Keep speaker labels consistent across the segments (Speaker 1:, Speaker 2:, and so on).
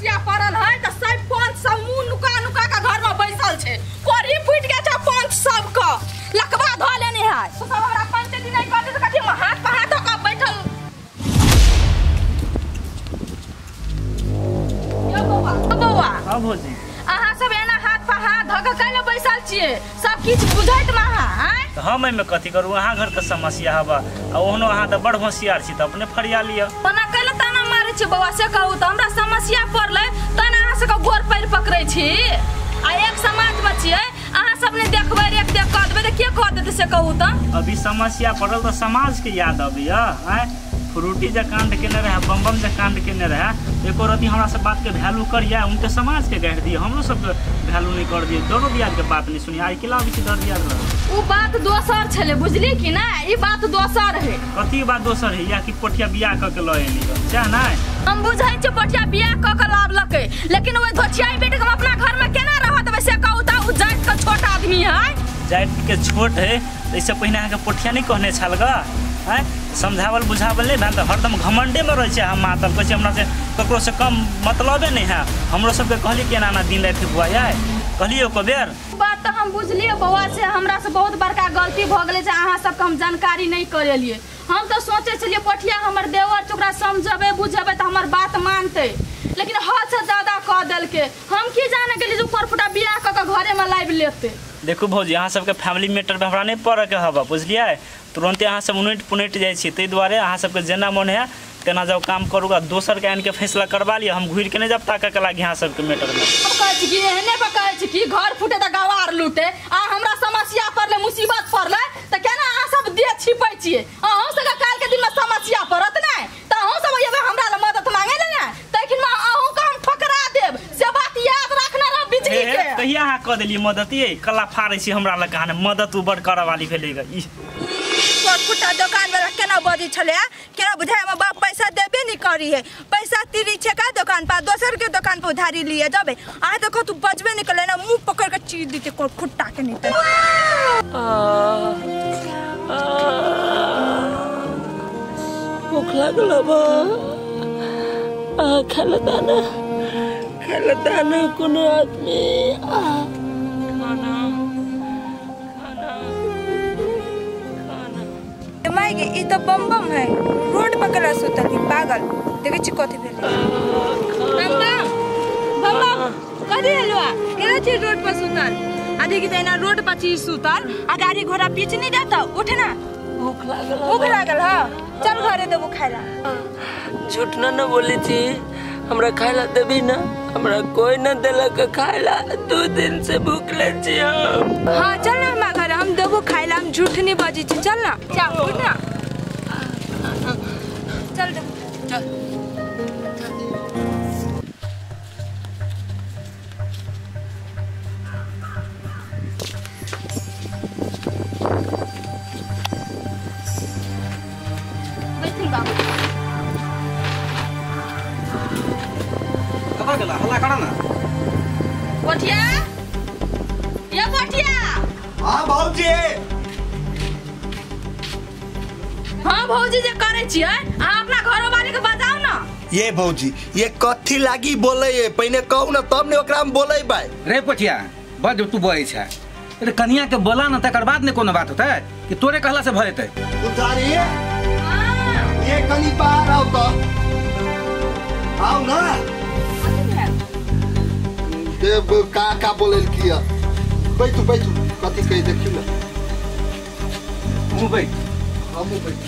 Speaker 1: समस्या पड़ल है त सब पंच सब मुंह नुका नुका के घर में बैसल छे कोरी फूट गया छ पंच सब का लकवा ध लेने है तो सब हमरा पंचायती नहीं करते त कथि में हाथ पे हाथ का बैठल यो बौआ
Speaker 2: हां भौजी
Speaker 1: अहाँ सब एना हाथ पे हाथ धक कैले बैसल छिए सब किछ बुझैत में हैं
Speaker 2: तो हम में कथि करू अहाँ घर के समस्या हवा आ ओहनो अहाँ त बड़ होशियार छी त अपने फरिया लिया
Speaker 1: तना कैले ताना मारे छी बौआ से कहू त हमरा समस्या पड़ले तना अहाँ सब गोर पैर पकड़ै छी आ एक समाज में छिए अहाँ सब ने देखबै एक देख क देबै त के कह देतै से कहू त
Speaker 2: अभी समस्या पड़ल तो समाज के याद अबिया हैं फ्रूटी जे कांड केने रहे बम जे कांड केने रहे एको रति हमरा से बात के वैल्यू करिया उनके समाज के गाड़ दिए हमरो सब के वैल्यू नहीं कर दिए दरो दियाद के बात नहीं सुनी आई किला भी दर दियाद रह
Speaker 1: उ बात दोसर छले बुझली कि ना ई बात दोसर है
Speaker 2: कथि बात दोसर है या कि पोठिया बियाह क के लए एली छै ना
Speaker 1: हम बुझै छी पोठिया बियाह क के लावलकै लेकिन ओइ धोछियाई बेटे के अपना घर में केना रहत वैसे कहू त उ जात के छोट आदमी है
Speaker 2: जात के छोट है इससे पहिने के पोठिया नहीं कहने छलगा हैं समझावल बुझावल नहीं भैन हरदम घमंडे में रहे हम मातल कहै हमरा से ककरो से कम मतलबे नहीं है हमरो सब के कहली केना ना दिन रात बुआ आय कहलियो को बेर
Speaker 1: बात तो हम बुझलिए बौआ से हमरा से बहुत बड़का गलती भ गेले जे अहाँ सब हम जानकारी नहीं करेलिए हम तो सोचे छलिए पोठिया हमर देवर चोकरा समझबे बुझबे त हमर बात मानते लेकिन हद से ज्यादा कह देलके हम की जाने के लिए ऊपर फुटा बियाह क के घरे में लाइव लेते
Speaker 2: देखो भौजी अहाँ सबके फैमिली मैटर में हमरा नहीं पड़े के हवा बुझलिए तुरंत अहाँ सब उनट पुनट जाए छी तै दुआरे अहाँ सबके जेना मन है तेना जब काम करूगा दोसर के आन के फैसला करवा लिया हम घुर के नहीं जब ताका के लागी अहाँ सबके मैटर में
Speaker 1: अब कहै छी कि एहने पर कहै छी कि घर फुटे त गवार लूटे आ हमरा समस्या पड़ले मुसीबत पड़ले त केना अहाँ सब दे छिपै छिए अहूं सब काल के दिन में समस्या पड़त नै त अहूं सब ये हमरा ल मदद मांगे ले नै तखन में अहूं का हम ठकरा देब से बात याद रखना रह बिजली के
Speaker 2: कहिया अहाँ क देली मदद ये कला फाड़ै छी हमरा ल कहां मदद उबर करे वाली भेलेगा ई
Speaker 1: फुटा दुकान वाला केना बजी छले केना बुझाय में बाप पैसा देबे नहीं करी है पैसा तीरी छे का दुकान पर दोसर के दुकान पर उधारी लिए जाबे आ देखो तू बजबे नहीं करले ना मुंह पकड़ के चीर दीते को खुट्टा के नहीं
Speaker 3: भूख लागल बा खाला दाना कोनो आदमी
Speaker 1: मायगे ई तो बम है रोड पकड़ा सुतल ही पागल देखे छी कथि भेले बम कथि हलवा केना छी रोड पर सुतल आदि की देना रोड पर छी सुतल आ गाड़ी घोड़ा पीछ नहीं जाता उठ ना भूख लागल हां चल घरे देबो खाइला
Speaker 3: झूठ न बोली थी हमरा खाइला देबी ना हमरा कोई न देलक खाइला 2 दिन से भूखले छी हम
Speaker 1: हां चल ना हमरा घर हम देबो खाइला हम झूठ नहीं बजी छी चल ना जा उठ ना चल दे चल बैठिल बाबू
Speaker 4: हल्ला करा ना
Speaker 1: पोठिया ये पोठिया
Speaker 4: हां भौजी
Speaker 1: हां भौजी जे करे छियै आ अपना घरो वाले के बताओ ना
Speaker 4: ये भौजी ये कथि लागी बोले ये पहिने कहू ना तब ने ओकरा हम बोलै भाई
Speaker 5: रे पोठिया बड तू बोलै छै रे कनिया के बोला ना तकर बाद ने कोनो बात होतै कि तोरे कहला से भरेतै
Speaker 4: उतारी ये कनी बाहर आओ तो आओ ना देव का बोले किया बैठू कथि कहि देखियो ना
Speaker 5: मुंह बैठ
Speaker 4: हम बैठ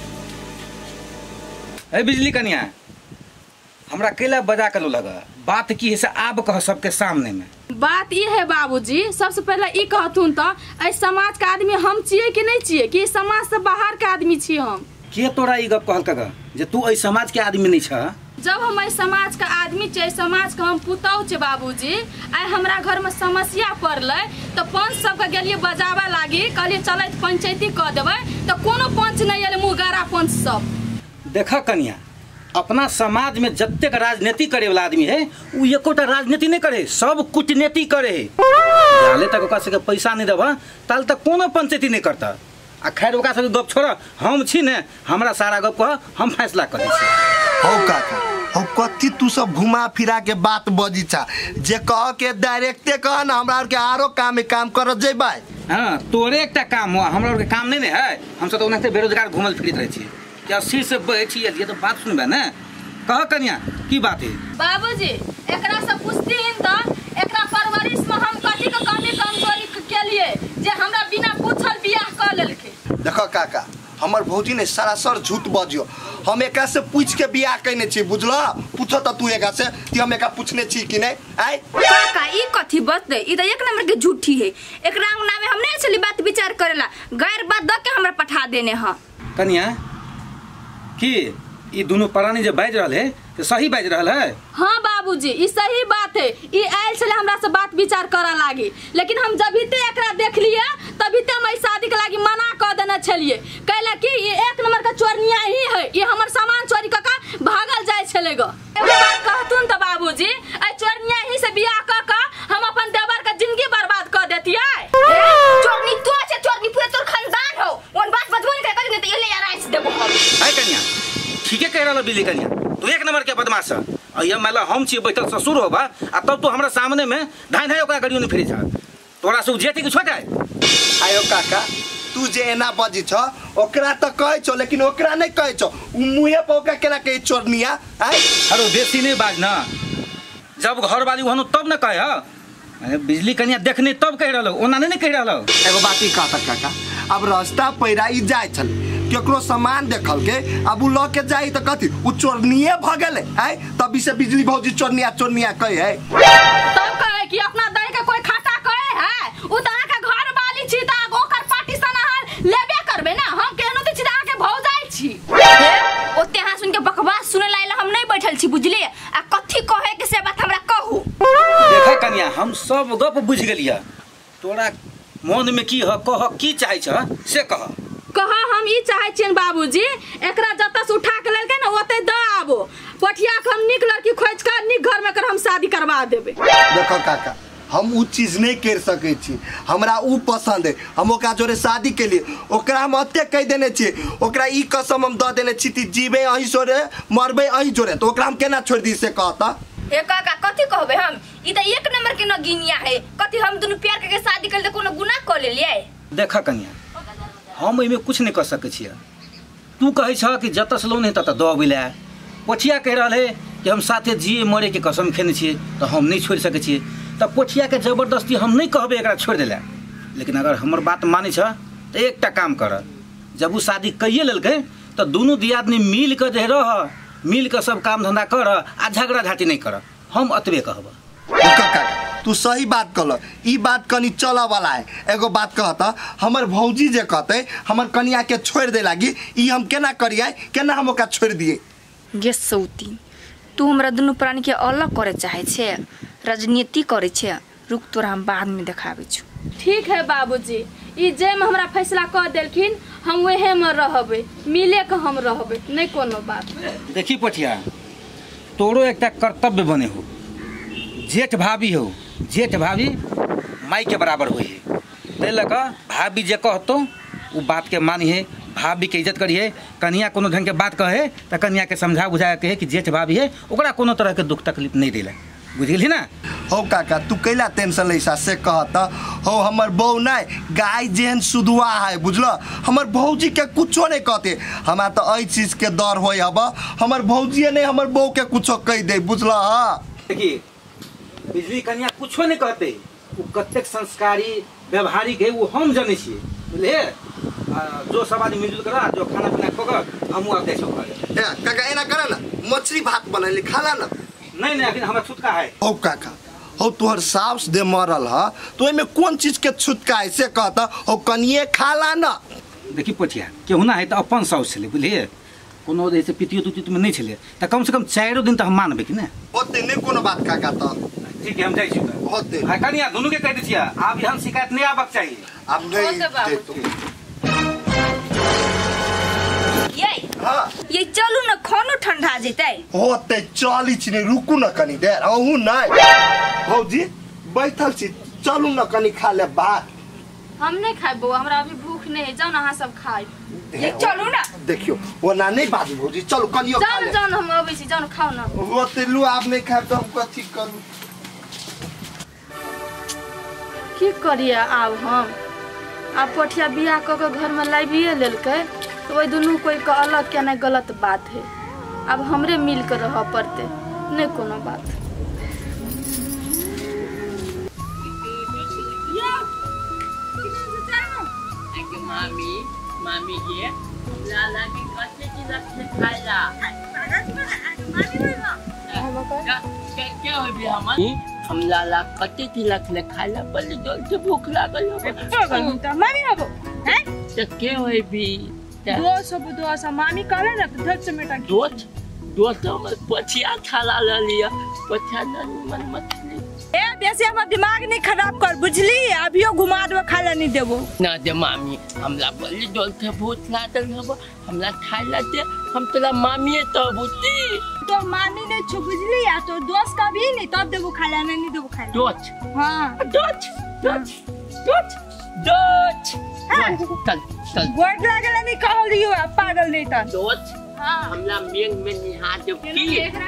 Speaker 5: ए बिजली कनिया हमरा केला बजा के लो लगा बात की है से आब कह सबके सामने में
Speaker 1: बात ये है बाबूजी सबसे पहले ई कहथुन त ए समाज के आदमी हम छिए कि नहीं छिए कि समाज से बाहर के आदमी छिए हम
Speaker 5: के तोरा ई गप कहल कगा जे तू ए समाज के आदमी नहीं छ
Speaker 1: जब हम ए समाज के आदमी छै समाज के हम पुतौ छै बाबूजी आइ हमरा घर में समस्या पड़ले तो पंच सब के गेलिए बजावा लागी कहलिए चलैत पंचायती क देबै तो कोनो पंच नहीं एले मुगारा पंच सब
Speaker 5: देख कनिया अपना समाज में जत्तेक राजनीति करे वाला आदमी है उ एकोटा राजनीति नहीं करे सब कूटनीति करे जाले तक ओकरा से पैसा नहीं देबा ताल तक कोनो पंचायती नहीं करता आ खैर ओकरा से गप छोड़ हम छी ने हमरा सारा गप कह हम फैसला कर दै छी
Speaker 4: हो काका और कथी तू सब घुमा फिरा के बात बजी छा जे कह के डायरेक्टे कह ना हमरा के आरो काम कर जेबै।
Speaker 5: हाँ तोरे एक काम हुआ हमरा के काम नहीं है। हम सब तो उन्हें बेरोजगार घूमल फिरत रहे छी क्या सिर से बैठी है तो बात सुनबे ना कह कन्या की बात है।
Speaker 1: बाबूजी एकरा से पूछतीन त एकरा परवरिश में हम कथी के कमी कमजोरी के लिए जे हमरा बिना पूछल बियाह कर लेलके।
Speaker 4: देखो काका हमर भौजी ने सरासर झूठ बजियो। हम एकरा से पूछ के बियाह कइने छी बुझलो। पूछो त तू एकरा से कि हम एकरा पूछने छी कि नहीं आय।
Speaker 6: काका ई कथी बात है? ई त एक नंबर के झूठी है। एकरा अंगना में हम नहीं चली बात विचार करेला गैर बात द के हमरा पठा देने ह।
Speaker 5: कन्या की ई दोनों प्राणी जे बाज रहल है तो सही बाज रहल है।
Speaker 1: हाँ बाबूजी ई सही बात है। ई आयल छले हमरा से बात विचार करा लागी लेकिन हम जभी ते एकरा देख लिया तभी ते हम शादी के लागी मना कर देना छलिए कहला कि ये एक नंबर का चोरनिया ही है। ये हमर सामान चोरी क भागल जाय छले ग। एगो बात कहतुन त बाबूजी आई चोरनिया ही से बियाह क हम अपन देवर का जिंदगी बर्बाद कर देतिए।
Speaker 6: चोरनी तू छे चोरनी पूरा तोर खानदान हो। ओन बात बजबो नहीं करे त ये ले यार ऐसे देबो हम।
Speaker 5: आय कन्या ठीक है कह रहल बिल्ली कन्या तू एक नंबर के बदमाश है। और ये माला हम छी बैठल ससुर होबा आ तब तो हमरा सामने में धाय धाय ओकरा गड़ियो नहीं फिरे जा तोरा से जेती कि छोटा
Speaker 4: आयो काका तू जे एना बजी छ ओकरा त कहै छो लेकिन ओकरा नहीं कहै छो। उ मुहे पे ओकरा केना कहे चोरनिया आय।
Speaker 5: अरे बेसी नहीं बाज ना जब घर वाली वहनु तब न कहे अरे बिजली कन्या देखने तब कह रहलो ओना नहीं कह रहलो।
Speaker 4: एगो बात ई कहता काका अब रास्ता पैरा ई जाय छल केकरो सामान देखल के अब उ ल के जाई त कथी उ चोरनिए भ गेले आय तभी से बिजली भौजी चोरनिया चोरनिया कहे है।
Speaker 1: तब कहे कि अपना दई के कोई खाता कहे है उ ता के घर वाली छी त ओकर पार्टी सनहार लेबे करबे ना। हम केनो त छी त के भौ जाई छी
Speaker 6: ओते हां सुन के बकवास सुने लायला हम नहीं बैठल छी बुझले। आ कथी कहे के से बात हमरा कहू।
Speaker 5: देखा कन्या हम सब गप बुझ गेलिया तोरा मन में की ह कह की चाहे छ से कह।
Speaker 1: कहा हम ई चाहे छियन बाबूजी एकरा जत से उठा के लेलके ना ओते द आबो पठिया के हम निक लड़की खोज के निक घर में कर हम शादी करवा देबे।
Speaker 4: देखो काका हम उ चीज नहीं कर सके छी हमरा उ पसंद है। हम ओकरा जोरे शादी के लिए ओकरा हम अते कह देने छी ओकरा ई कसम हम द देने छी जीवे अही जोरे मरबे अही जोरे तो ओकरा हम केना छोड़ दी से कहता।
Speaker 6: ए काका कथी कहबे हम ई त एक नंबर के न गिनिया है। कथी हम दोनों प्यार के शादी कर ले कोनो गुनाह कर लेलिए।
Speaker 5: देखा कन्या हम एमे कुछ नहीं कर सके छिया। तू कहे छ कि जत से लोन है तत द बिला पोठिया कह रहल है कि हम साथे जिए मरे के कसम खेने छिए तो हम नहीं छोड़ सके छिए। तब पोठिया के जबरदस्ती हम नहीं कहबे एकरा छोड़ देला लेकिन अगर हमर बात माने छ तो एकटा काम कर जब उ शादी कइए लेलके तो दोनों दियादनी मिल के जे रह मिल के सब काम धंधा कर आ झगड़ा झाटी नहीं कर हम अतबे कहब।
Speaker 4: काका तू सही बात कहल ई बात कनी चला वाला है। एगो बात कहता हमर भौजी जे कहते हमर कनिया के छोड़ दे लागी ई हम केना करिए केना हम ओकरा छोड़ दिए।
Speaker 6: गे सौती तू हमरा दोनों प्राणी के अलग करे चाहे छे राजनीति करे छे रुक तोरा हम बाद में देखाबे छु।
Speaker 1: ठीक है बाबूजी ई जे में हमरा फैसला कर देलखिन हम वहे में रहबे मिले के हम रहबे नहीं कोनो बात।
Speaker 5: देखी पोठिया तोरो एकटा कर्तव्य बने हो जेठ भाभी हो जेठ भाभी माई के बराबर हुई है ते लगा भाभी जे कहतो वो बात के मानी है भाभी के इज्जत करिए। कन्या कोनो ढंग के बात कहे तो कन्या के समझा बुझा के कि जेठ भाभी है ओकरा कोनो तरह के दुख तकलीफ नहीं दिला बुझ गेली ना।
Speaker 4: हो काका तू कैला टेंशन लैसा से कहता हो हमर बहू नहीं गाय जेहन सुधुआ है बुझलो। हमर भौजी के कुछो नहीं कहते हमरा तो एई चीज के डर होय हब हमर भौजी नहीं हमर बहू के कुछो कह दे बुझलो। हां
Speaker 5: देखिए बिजली कन्या कुछो नहीं कहते वो कतेक संस्कारी व्यवहारिक है वो हम जाने छिए बुझले। जो सब आदमी मिलजुल करा जो खाना पीना खोकर हम आप देखो
Speaker 4: काका एना करा ना मछली भात बनैली खाला ना।
Speaker 5: नहीं लेकिन हमरा छुटका है।
Speaker 4: हो काका हो तोहर सास दे मरल ह तो एमे कौन चीज के छुटका है से कहता हो कनिए खाला ना।
Speaker 5: देखी पोठिया केहू ना है तो अपन साउस छले बुझलिए कोनो जैसे पितियो तुतियो में नहीं छले तो कम से कम 4 दिन तो हम मानबे कि ना।
Speaker 4: ओते नहीं कोनो बात काका तो
Speaker 5: ठीक है हम जाई छी
Speaker 4: होते
Speaker 5: भाई कनिया दोनों के कह दी छिया आप यहाँ शिकायत नहीं आबक चाहिए।
Speaker 4: अब नहीं
Speaker 6: हां ये चलू न खानो ठंडा जेतै
Speaker 4: होते चली छिने रुकू न कनी देर अहू नहीं भौजी बैठल छी चलू न कनी खा ले भात।
Speaker 1: हम नहीं खाबो हमरा अभी भूख
Speaker 6: रखने है जाओ ना अहाँ सब खाए
Speaker 4: दे,
Speaker 6: चलू ना
Speaker 4: देखियो वो ना नहीं बाजू भौजी चलो कनियो खा ले
Speaker 6: जाओ ना हम अबै छी जाओ ना खाओ ना
Speaker 4: वो तेलू आप नहीं खाए तो हम कथी करू
Speaker 1: की करिए आब हम आब पोठिया बियाह कऽ के घर में लाइबिए लेलकै तो ओहि दुनू कोई के अलग केना गलत बात है अब हमरे मिल के रह पड़ते नहीं कोनो बात
Speaker 3: मामी मामी ये लाला की कच्चे की रखने खाएला क्या हो भी हम लाला कच्चे की रखने खाएला बल्ले जोर से भूख लागल हो
Speaker 1: मामी हबो हैं
Speaker 3: तो क्या हो भी
Speaker 1: दोस मामी कहले ना तो धक से मेटा
Speaker 3: दोस्त हमर पछिया खाला ले लिया पछिया मन मछली
Speaker 1: ए बेसी हमर दिमाग नहीं खराब कर बुझली अभियो घुमा देबो खाला नहीं देबो
Speaker 3: ना दे मामी हमला बल्ले जोर से भूख लागल हो हमला खाएला दे हम तोला मामी तो बुझती
Speaker 1: तो मामी ने छु बुझली या तो दोस्त का भी नहीं तब देबो खाला नहीं देबो खाला
Speaker 3: दोच
Speaker 1: हां
Speaker 3: दोच चल
Speaker 1: गोड़ लागल नहीं कहल दियो पागल नहीं त
Speaker 3: दोच हमला मेंग में निहार दे की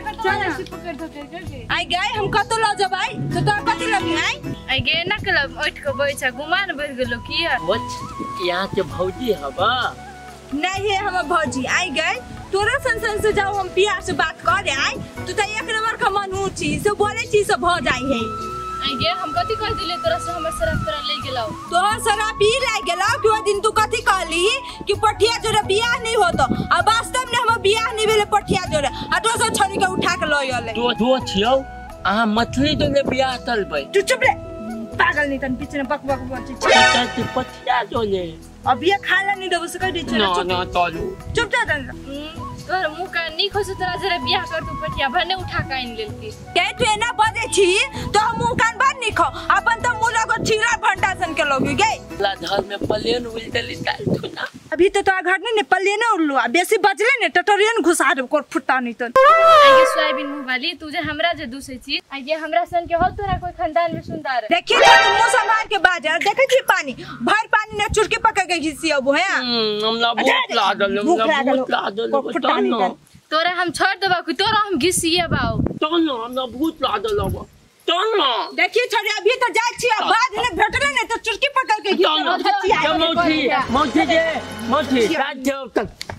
Speaker 1: आई गए हम कतो ल जबै तो तोर कथि लबी
Speaker 6: आई गे ना क्लब उठ के बैठा गुमान बढ़ गेलो की
Speaker 3: दोच यहाँ के भौजी हवा
Speaker 1: नहीं है हम भौजी आई गए तोरा संसन से जाओ हम पिया से बात करे आई तू त एक नंबर का मनू छी से बोले छी से भ जाई है
Speaker 6: आई गे हम कथि कह दिले तोरा से हमर शराब तोरा ले गेलौ
Speaker 1: तोहर शराब पी ले गेलौ कि ओ दिन तू कथि कहली कि पठिया जोरे बियाह नहीं होतो अब वास्तव में हम बियाह नहीं भेले पठिया जोरे आ तो सब छोरी के उठा के लय गेले
Speaker 3: दो छियौ आहा मछली जोले बियाह तलबै
Speaker 1: तू चुप रे पागल नहीं तन पीछे बक बक बोल
Speaker 3: ते पछिया जोले
Speaker 1: अब ये खाला नहीं देबो से कह दे
Speaker 3: ना तलू
Speaker 1: चुप जा तन
Speaker 6: तोर मुंह का नी खोसे तोरा जरे बियाह कर तू पठिया भने उठा के आइन लेलकी
Speaker 1: के ट्रेना बदे छी तो मुंह कान बात नहीं खो अपन तो मुंह लगो छिरा भंटा सन के लोग गए
Speaker 3: ला घर में प्लेन उड़ देली ताल तू ना
Speaker 1: अभी तो तोरा घर ने प्लेन उड़लू आ बेसी बचले ने टटरियन घुसा दे को फुट्टा नहीं तो
Speaker 6: आगे सोयाबीन मुंह वाली तू जे हमरा जे दूसरी चीज आगे हमरा सन के हो तोरा कोई खानदान में सुंदर
Speaker 1: देखिए तो मुंह संभाल के बाजार देखे छी पानी भर पानी ने चुरके पकड़ के घिसी अब है
Speaker 3: हमला भूख लागल
Speaker 6: तोरा हम छोड़ देबा कि तोरा हम घिसिए बाओ
Speaker 3: तो ना हमरा भूख लागल हो तो ना
Speaker 1: देखिए छोरे अभी तो जाय छी बाद ने भेटले ने तो चुरकी पकड़ के घिसी
Speaker 3: मौठी मौठी जे मौठी रात